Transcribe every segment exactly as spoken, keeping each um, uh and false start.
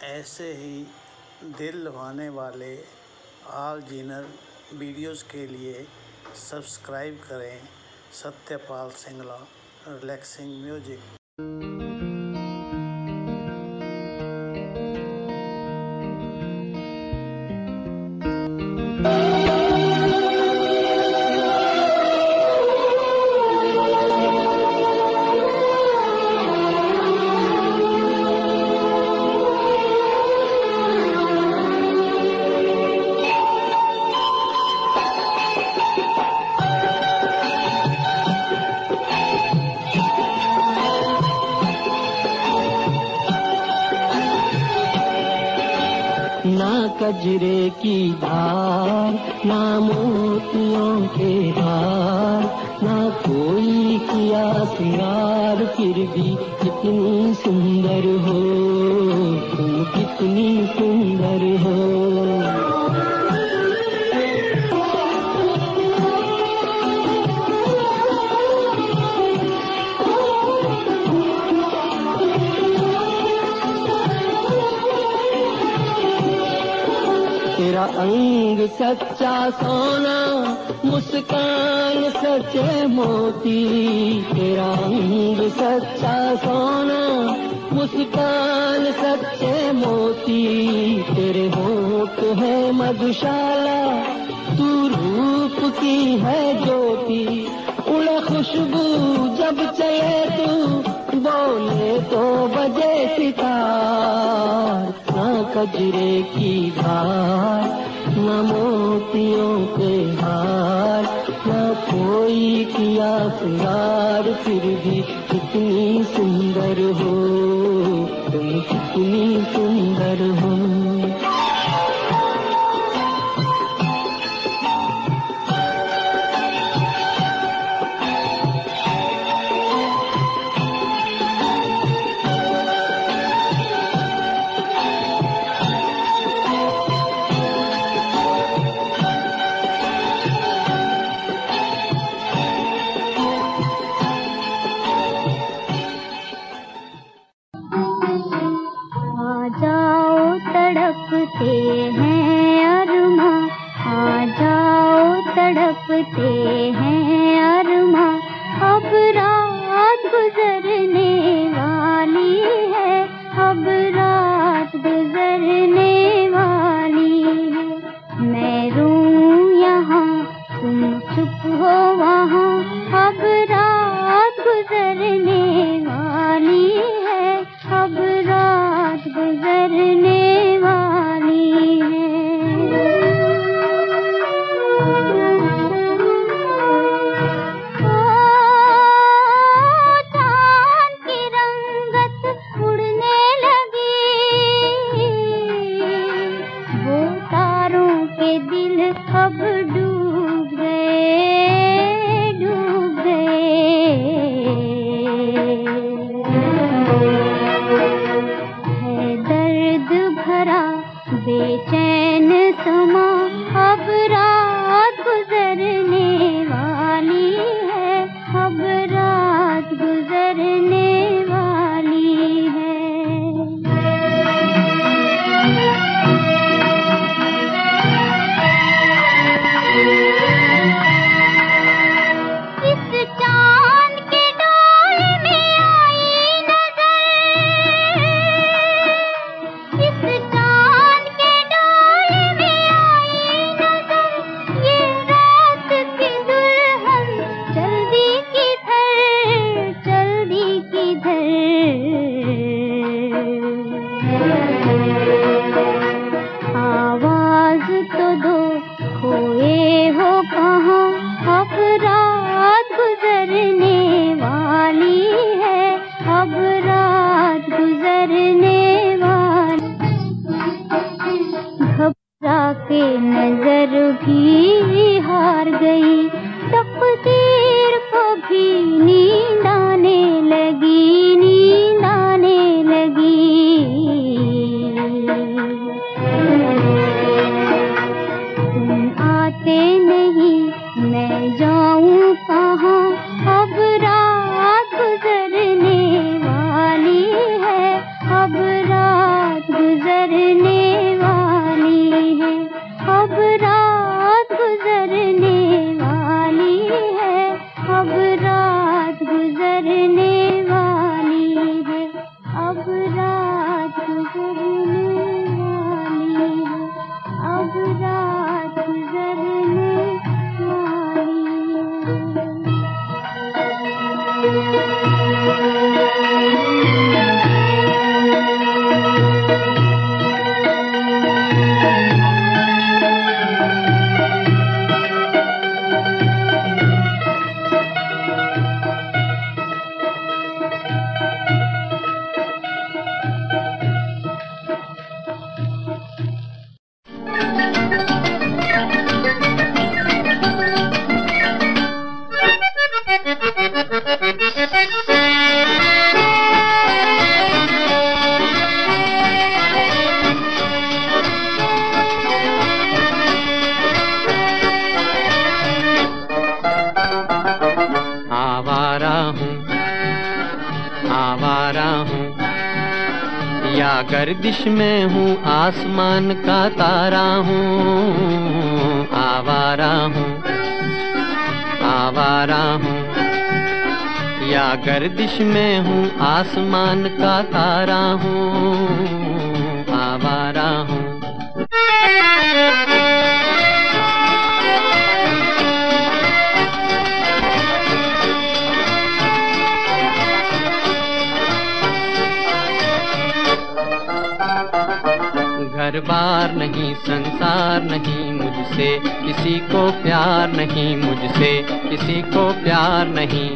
ऐसे ही दिल लुभाने वाले ऑल जीनर वीडियोस के लिए सब्सक्राइब करें सत्यपाल सिंगला रिलैक्सिंग म्यूजिक। ना कजरे की धार, ना मोतियों के हार, ना कोई किया सिंगार, फिर भी कितनी सुंदर हो तुम, कितनी सुंदर हो। तेरा अंग सच्चा सोना, मुस्कान सच्चे मोती। तेरा अंग सच्चा सोना, मुस्कान सच्चे मोती। तेरे होठ है मधुशाला, तू रूप की है ज्योति। उड़े खुशबू जब चले तू, बोले तो बजे सितार। ना कजरे की धार, ना मोतियों के हार, ना कोई किया सिंगार, फिर भी कितनी सुंदर हो तुम, कितनी सुंदर हो। तड़पते हैं अरमां, आ जाओ तड़पते हैं अरमां। अब रात गुजरने वाली है, अब रात गुजरने वाली है। मैं रूं यहाँ तुम चुप हो वहाँ, अब रात गुजरने वाली है, अब रात गुजरने दिल अब डूब गए, डूब गए। है दर्द गुजरने वाली है, अब रात गुजरने वाली है, अब रात गुजरने वाली है, अब रात गुजरने वाली है, अब रात गुजरने गर्दिश में हूँ आसमान का तारा हूँ, आवारा हूँ आवारा हूँ, या गर्दिश में हूँ आसमान का तारा हूँ, आवारा हूँ। घर बार नहीं, संसार नहीं, मुझसे किसी को प्यार नहीं, मुझसे किसी को प्यार नहीं।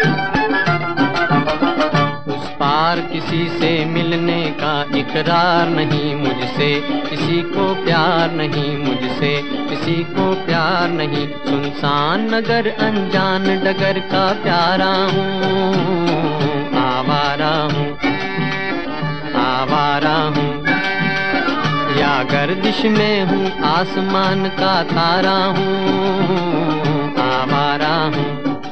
उस पार किसी से मिलने का इकरार नहीं, मुझसे किसी को प्यार नहीं, मुझसे किसी को प्यार नहीं। सुनसान नगर अनजान डगर का प्यारा हूँ, आवारा हूँ आवारा हूँ, या गर्दिश में हूँ आसमान का तारा हूँ, आवारा हूँ।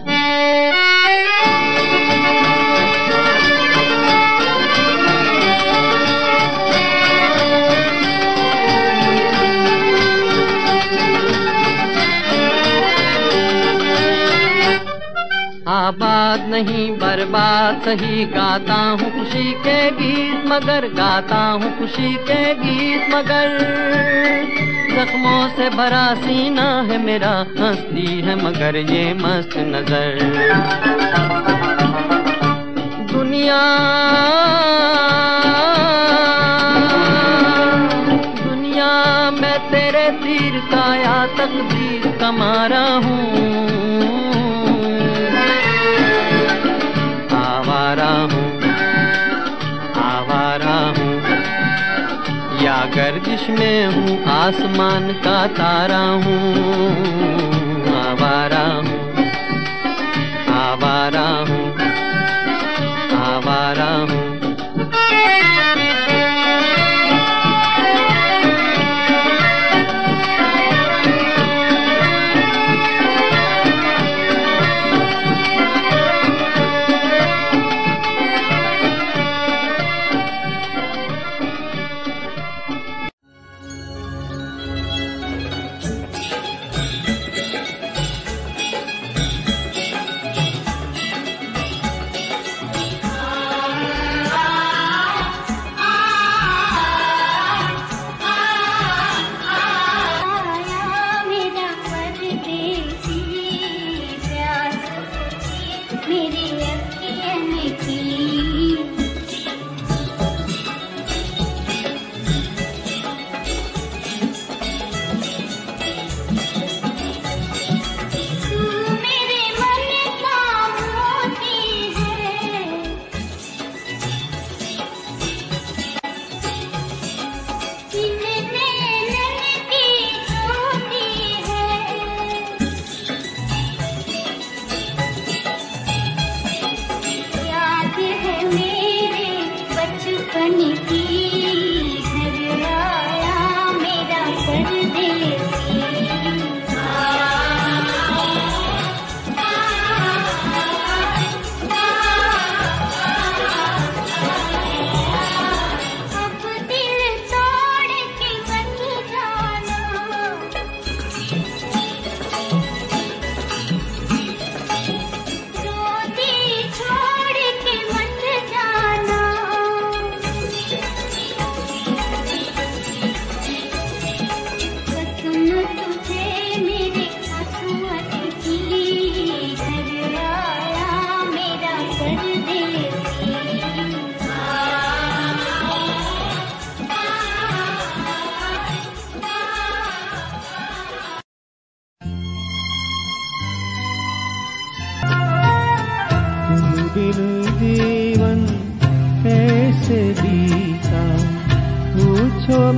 आबाद नहीं बर्बाद सही, गाता हूँ खुशी के गीत मगर, गाता हूँ खुशी के गीत मगर। जख्मों से भरा सीना है मेरा, हंसती है मगर ये मस्त नजर। दुनिया दुनिया मैं तेरे तीर का या तकदीर का मारा हूँ, आवारा हूँ आवारा हूँ, या गर्दिश में हूँ आसमान का तारा हूँ, आवारा हूँ आवारा हूँ आवारा हूँ।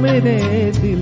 मेरे दिल